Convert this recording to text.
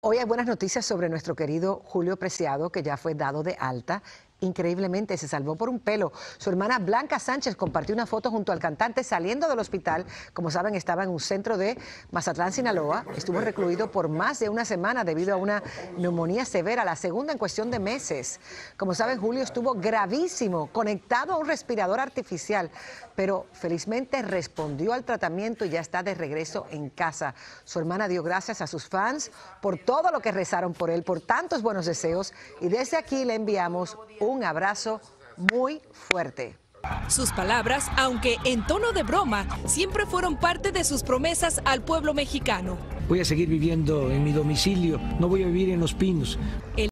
Hoy hay buenas noticias sobre nuestro querido Julio Preciado, que ya fue dado de alta. Increíblemente, se salvó por un pelo. Su hermana Blanca Sánchez compartió una foto junto al cantante saliendo del hospital. Como saben, estaba en un centro de Mazatlán, Sinaloa. Estuvo recluido por más de una semana debido a una neumonía severa, la segunda en cuestión de meses. Como saben, Julio estuvo gravísimo, conectado a un respirador artificial, pero felizmente respondió al tratamiento y ya está de regreso en casa. Su hermana dio gracias a sus fans por todo lo que rezaron por él, por tantos buenos deseos, y desde aquí le enviamos un abrazo muy fuerte. Sus palabras, aunque en tono de broma, siempre fueron parte de sus promesas al pueblo mexicano. Voy a seguir viviendo en mi domicilio, no voy a vivir en Los Pinos.